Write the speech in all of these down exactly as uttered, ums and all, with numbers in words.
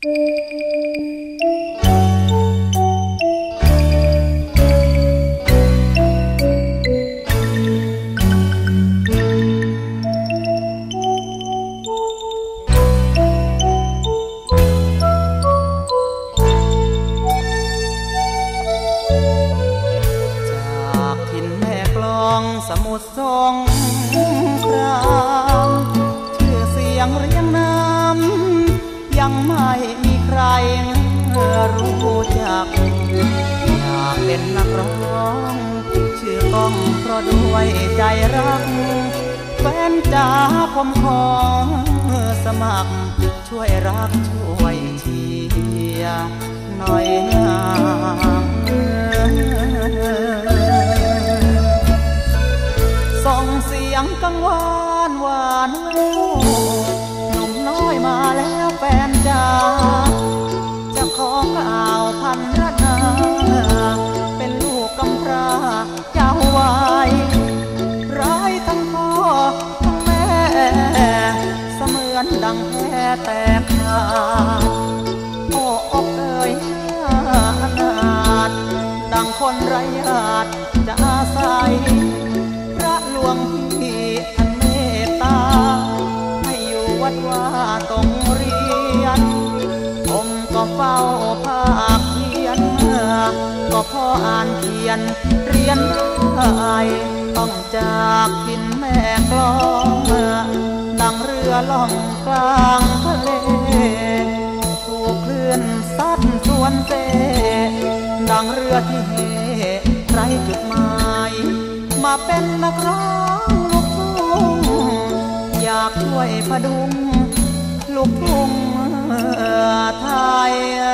สมุทรสงครามชื่อเสียงเรียงน้ำยังไม่มีใครรู้จักอยากเป็นนักร้องชื่อก้องเพราะด้วยใจรักแฟนจ๋าผมขอสมัครช่วยรักช่วยเชียร์หน่อยนะส่งเสียงกังวานหวานหนุ่มน้อยมาแล้วแฟนจ๋าจะขอกล่าวพันรนาเป็นลูกกำพร้าเจ้าไว้ไร้ทั้งพ่อทั้งแม่เสมือนดังแพแตกขาดโอ้อกเอ่ยอนาถดังคนไร้ญาติจะอาศัยพระหลวงพี่ท่านเมตตาให้อยู่วัดว่าต้องเรียนผมก็เฝ้าภาคเพียนก็พออ่านเขียนเรียนได้ต้องจากถิ่นแม่กลองดังเรือล่องกลางทะเลถูกคลื่นซัดสวนเซดังเรือที่เหไร้จุดหมายมาเป็นนักร้องลูกทุ่งอยากช่วยพดุงลูกทุ่งไทย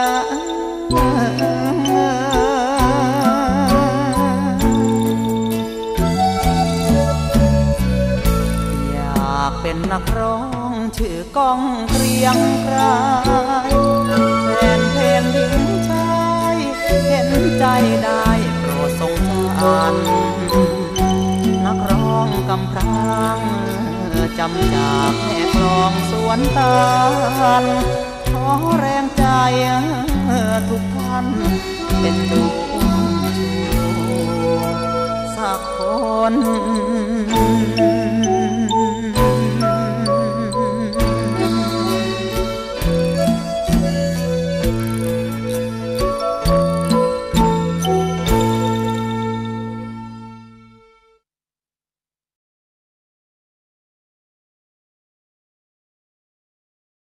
อยากเป็นนักร้องชื่อก้องเกรียงไกรแฟนเพลงหญิงชายเห็นใจได้โปรดสงสารนักร้องกำพร้างจำจากแม่กลองสวนตาลขอแรงใจทุกท่านเป็นดูสักคน